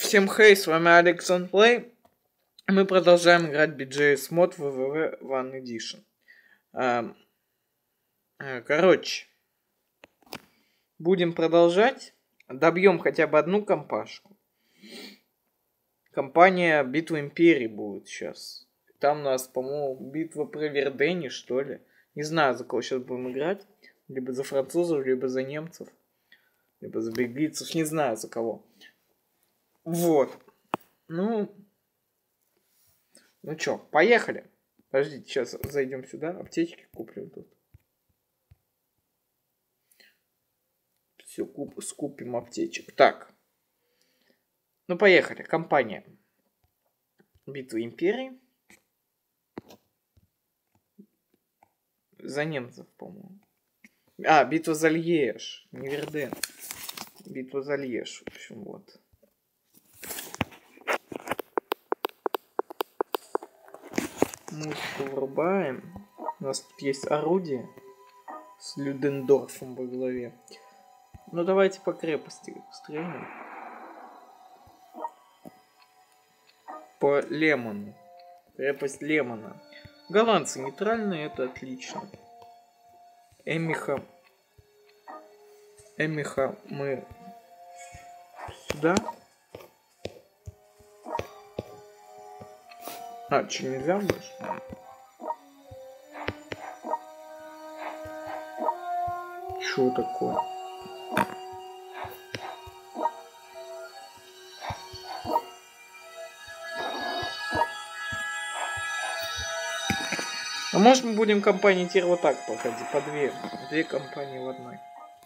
Всем хей, с вами Alexon Play. Мы продолжаем играть BGS мод WWW One Edition. Короче, будем продолжать. Добьем хотя бы одну компашку. Компания Битва Империи будет сейчас. Там у нас, по-моему, битва при Вердене, что ли. Не знаю, за кого сейчас будем играть. Либо за французов, либо за немцев. Либо за бельгийцев. Не знаю, за кого. Вот. Ну чё, поехали. Подождите, сейчас зайдем сюда. Аптечки куплю тут. Все, скупим аптечек. Так. Ну, поехали. Компания Битва Империи. За немцев, по-моему. Битва за Льеж. Не Верден. Битва за Льеж. В общем, вот. Музыку врубаем. У нас тут есть орудие с Людендорфом во главе. Ну, давайте по крепости стрельнем. По Лемону. Крепость Лемона. Голландцы нейтральные, это отлично. Эмиха мы сюда. Что, нельзя больше? Что такое? А может мы будем компании теперь вот так проходить? По две компании в одной.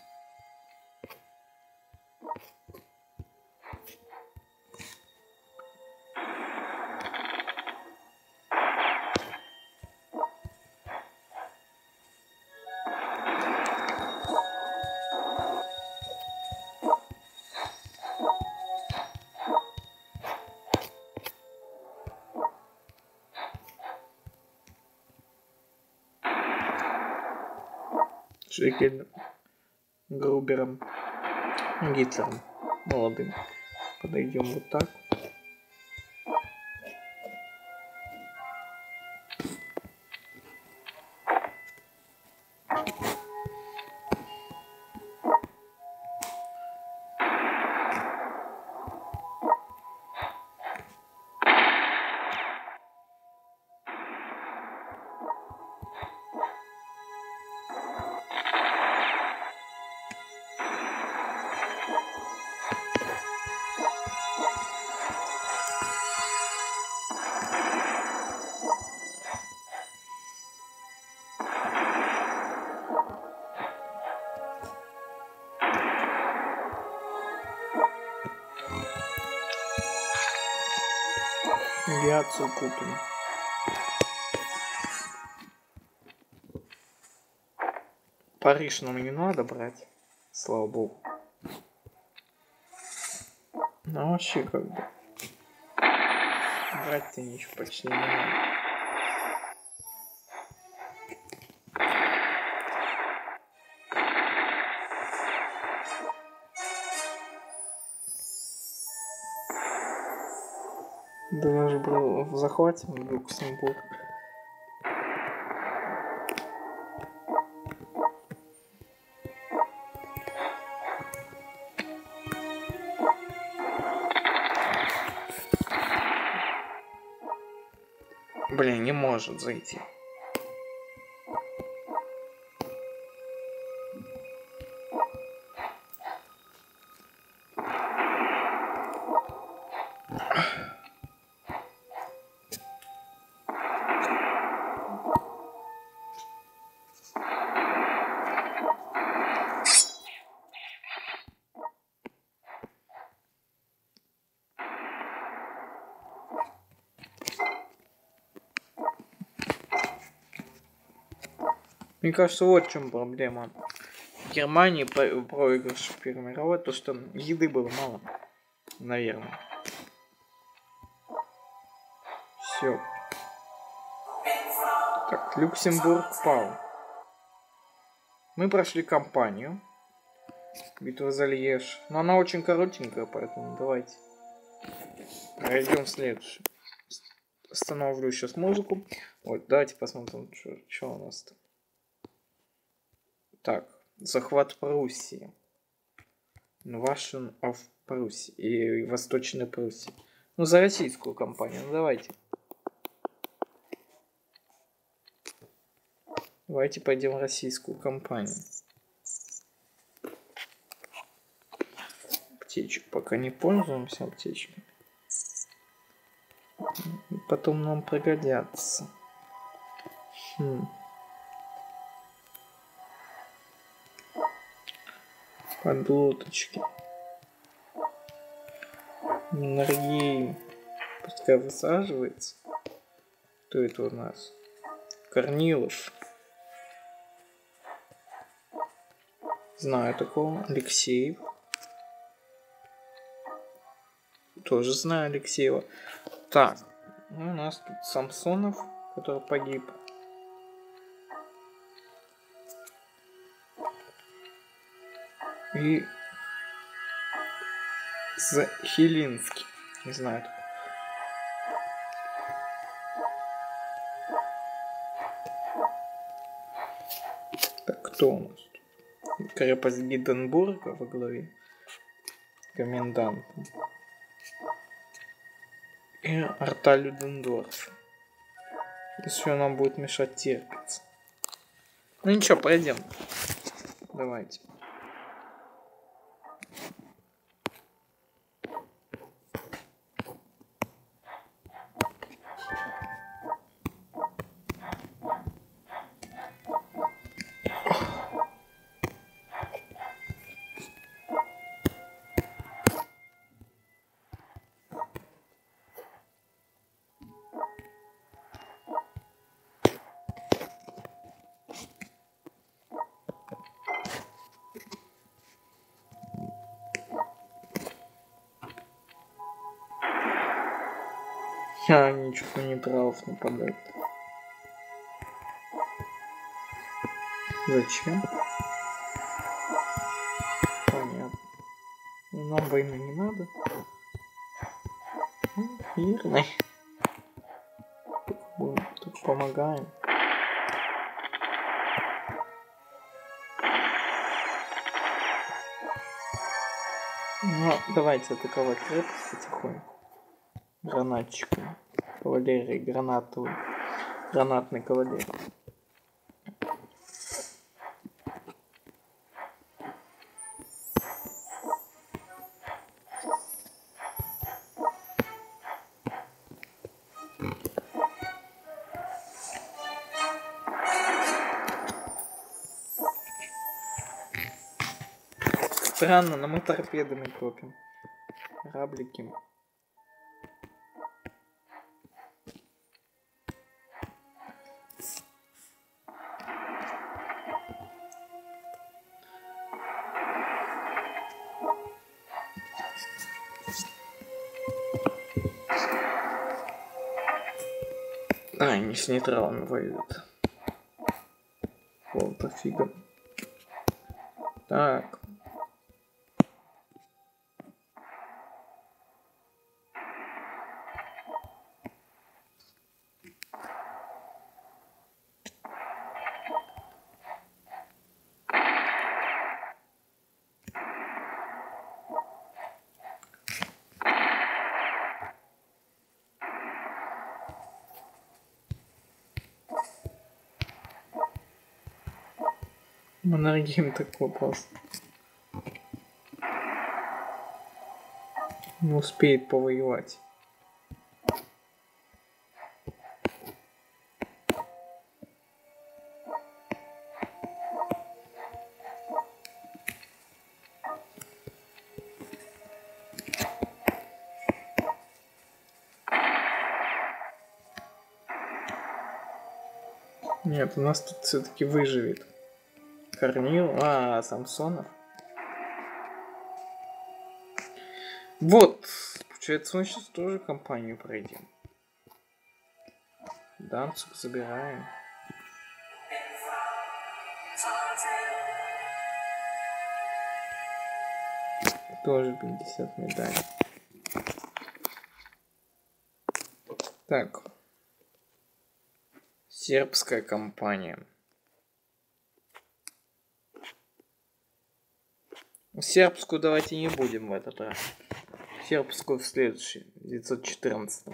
Шекель Грубером, Гитлером молодым. Подойдем вот так. Авиацию купим. Париж нам не надо брать, слава богу. Ну вообще как бы брать-то ничего почти не надо. Даже был в захвате Люксембург. Блин, не может зайти. Мне кажется, вот в чем проблема. В Германии проигрыш в Первой мировой, то что еды было мало. Наверное. Все. Так, Люксембург пал. Мы прошли кампанию. Битва за Льеж. Но она очень коротенькая, поэтому давайте. пройдем следующий. Остановлю сейчас музыку. Вот, давайте посмотрим, что у нас там. Так, захват Пруссии. Invasion of Пруссии и Восточной Пруссии. Ну, за российскую компанию. Ну, давайте. Давайте пойдем в российскую компанию. Аптечек пока не пользуемся аптечками. Потом нам пригодятся. Подлодочки. Энергии. Пускай высаживается. Кто это у нас? Корнилов. Знаю такого. Алексеев. Тоже знаю Алексеева. Так. У нас тут Самсонов, который погиб. И Захилинский. Не знаю. Так, кто у нас тут? Крепость Гиденбурга во главе. Комендант. И Арта Людендорф. Если нам будет мешать терпиться. Ну ничего, пойдем. Давайте. Они что-то нейтралов нападают. Зачем? Понятно. Нам войны не надо. Мирный. Тут помогаем. Ну, давайте атаковать крепость потихоньку. Гранатчиками. Кавалерии, гранатной кавалерии. Странно, но мы торпедами топим. Кораблики. А, они с нейтралами воюют. Вот фига. Так. Маннергейм так вопрос. Не успеет повоевать. Нет, у нас тут все-таки выживет. Корнил, Самсонов. Вот, получается, мы сейчас тоже компанию пройдем. Данцуг забираем. Тоже 50 медалей. Так. Сербская компания. Сербскую давайте не будем в этот раз. Сербскую в следующий, 914.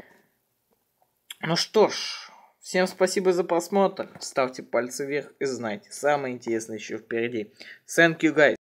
Ну что ж, всем спасибо за просмотр. Ставьте пальцы вверх и знайте, самое интересное еще впереди. Thank you, guys.